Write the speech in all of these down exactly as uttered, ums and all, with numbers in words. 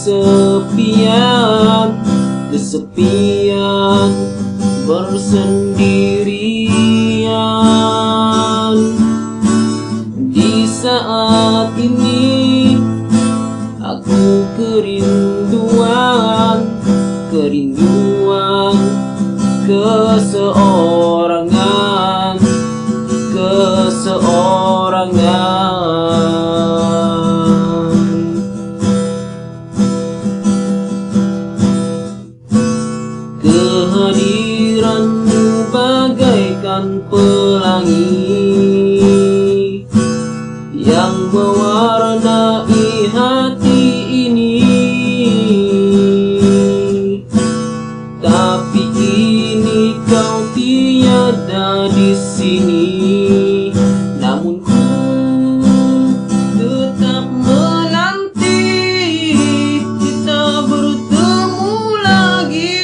kesepian, kesepian bersendirian. Di saat ini aku kerinduan, kerinduan keseorangan, keseorangan. Kehadiranmu bagaikan pelangi yang mewarnai hati ini. Tapi kini kau tiada di sini. Namun ku tetap menanti kita bertemu lagi.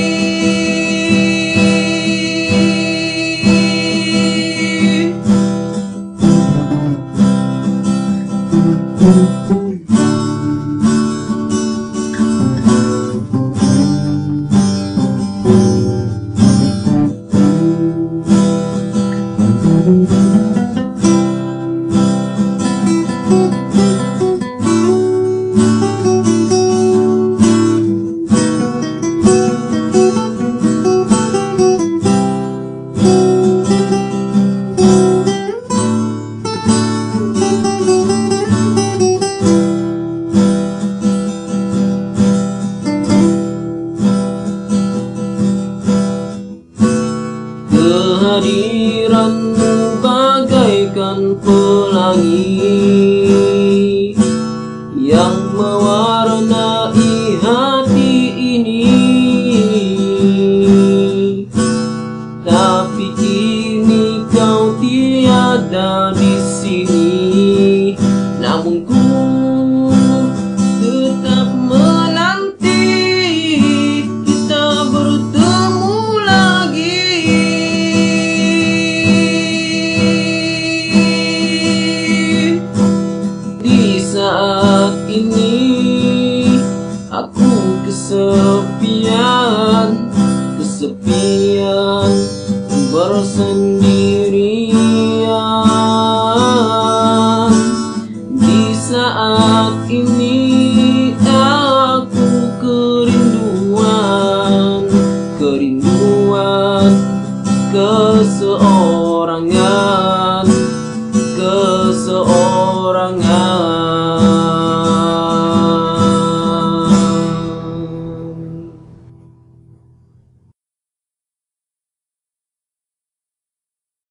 Kehadiranmu bagaikan pelangi yang mewarnai hati ini. Tapi kini kau tiada di sini. Namun ku tetap menanti kita bertemu lagi. Saat ini aku kesepian, kesepian bersendirian.